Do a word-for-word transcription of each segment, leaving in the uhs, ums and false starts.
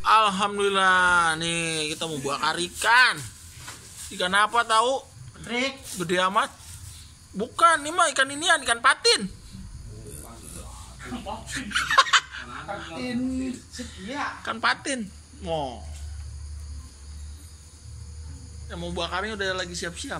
Alhamdulillah nih kita mau bakar ikan. Ikan apa tahu? Trik. Gede amat. Bukan, ini mah ikan inian, ikan patin. Patin setia. Ikan patin. Wow. Yang mau bakarnya udah lagi siap-siap.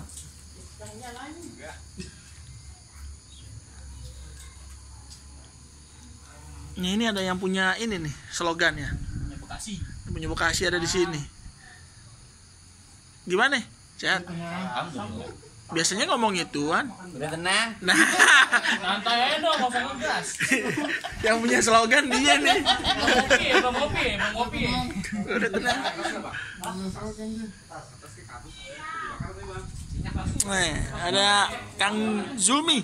Nah, ini ada yang punya ini nih slogannya. Punya Bekasi. Punya Bekasi ada di sini. Gimana? Sehat? Biasanya ngomong gituan. Udah tenang. Nah, Santai aja dong, nggak usah ngegas. yang punya slogan dia nih. Bang Ngopi, Bang Ngopi, Bang Ngopi. Udah tenang. Nah, ada Kang Zulmi.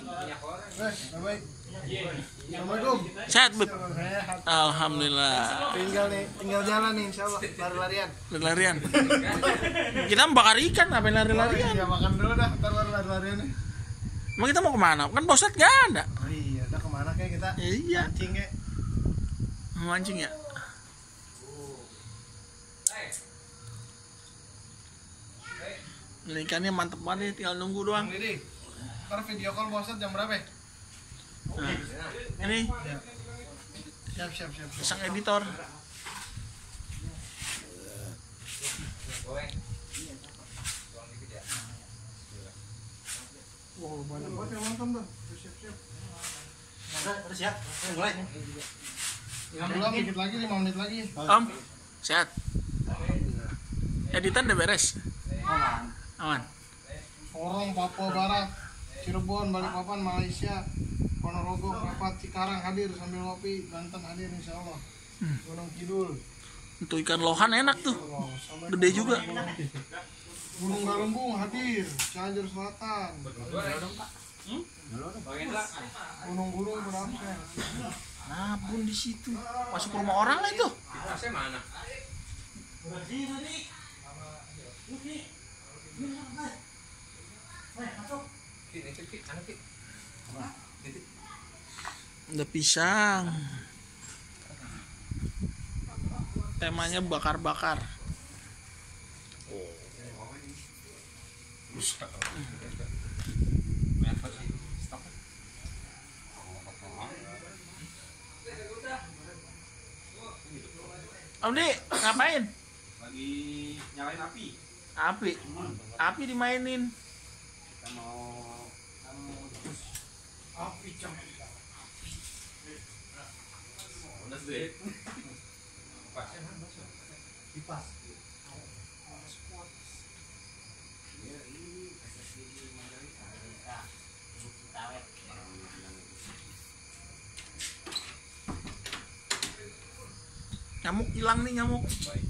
Assalamualaikum. Sehat, Beb? Alhamdulillah. Tinggal nih, tinggal jalan nih insyaallah. Lari-larian. Lari-larian. Kita mau bakar ikan, ngapain lari-larian? Iya, makan dulu dah, ntar baru lari-larian nih. Emang kita mau kemana? Kan Bosat gak ada. Oh iya, udah kemana kayak kita? Iya. Mancing kayak. Mancing ya? Ini ikannya mantep banget, tinggal nunggu doang. Bang Didi, ntar video call bosan jam berapa ya? Nah, ini Siap, siap, siap. siap. sang editor. Wow, banyak banget yang nonton tuh. Siap, siap. Udah siap. Mulai. Belum, dikit lagi, lima menit lagi. Om, sehat? Editan udah beres? Aman. Aman? Sorong, Papua Barat, Cirebon, Balikpapan, Malaysia, Ponorogo, Merapat, Cikarang hadir sambil ngopi, Banten hadir insyaallah. Hmm. Gunung Kidul. Untuk ikan lohan enak tuh. Wow, sampai Gede juga. Gunung Galunggung hadir, Cianjur Selatan. Gunung-gunung berapa? Nabun di situ. Masuk rumah orang lah itu. Ada pisang. Temanya bakar-bakar. Om Di, ngapain? Lagi nyalain api. Api. Api dimainin. Kita mau Api cang. udah deh. Pas. Kipas. Nyamuk hilang nih nyamuk.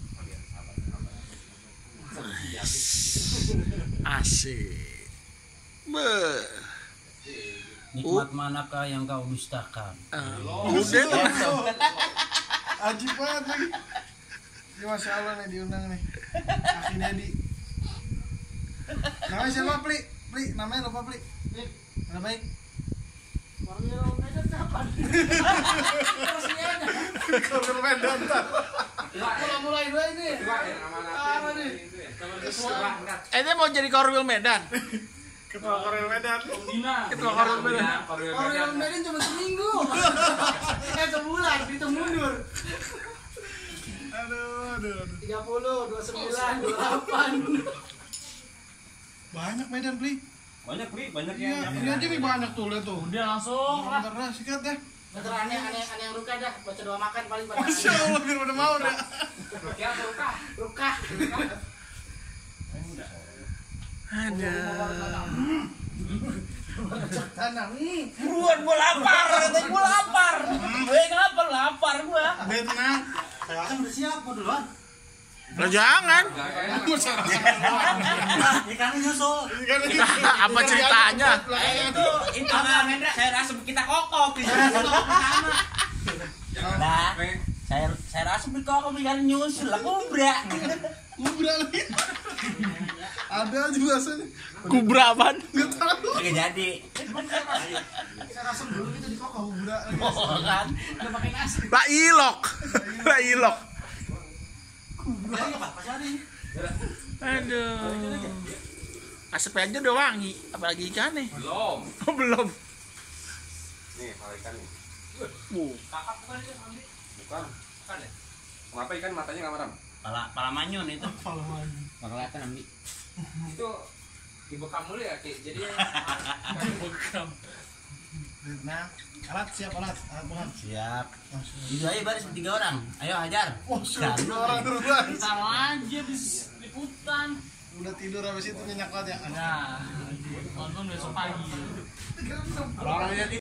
Asik. Beuh. Nikmat manakah yang kau dustakan? Ah, udah tuh. Ajib banget lagi. Ini Masya Allah nih diundang nih. Aki Dedi. Namanya siapa, Pli? Pli, namanya lupa, Pli. Pli, nama baik. Korwil Medan kapan? Korwil Medan tak? Mulai-mulai dua ini. Apa nih? Eh, dia mau jadi Korwil Medan. Ketua Korwil Medan. Dina. Ketua Korwil Medan. Korwil Medan cuma seminggu. Eh, sebulan, itu mundur. Aduh, aduh, aduh. tiga puluh, dua puluh sembilan, dua puluh delapan. Banyak Medan, Pli. Banyak nih, banyak Iya, yang ini aja nih banyak tuh, lihat tuh. Udah langsung. Bentar dah, sikat deh. Bentar aneh aneh aneh yang ruka dah. Baca doa makan paling pada. Masya Allah, biar pada mau dah. Ruka. Ada. Tanah. Buruan gua lapar, katanya gua lapar. Gue kenapa lapar gua? Ben, tenang. Saya kan udah siap mau duluan. Lah jangan. Ikannya nyusul. Apa ceritanya? Itu itu saya rasa kita kokok di sana pertama. Nah, saya saya rasa berkokok ikan nyusul lah kubra. Kubra lagi. Ada juga asanya. Kubra apaan? Enggak tahu. Enggak jadi. Saya rasa dulu gitu di kok kubra. Oh kan. Udah pakai nasi. Lah ilok. Lah ilok. Jadi apa? Pas hari. Aduh. Asap aja udah wangi, apalagi ikannya. Belum. Oh, belum. Nih, kalau ikan nih. Uh. Kakak bukan itu, Andi? Bukan. Bukan ya? Kenapa ikan matanya nggak merem? Pala pala manyun itu. Pala manyun. Nggak kelihatan Amdi. Itu dibekam dulu ya, Ki. Jadi Bekam. Nah, alat siap alat, alat bahan. Siap. Itu aja baris bertiga orang. Ayo hajar. Oh, sudah tiga orang duluan. Taruh aja di liputan. Udah tidur habis itu nyenyak banget ya. Nah, nonton besok pagi. Orang lihat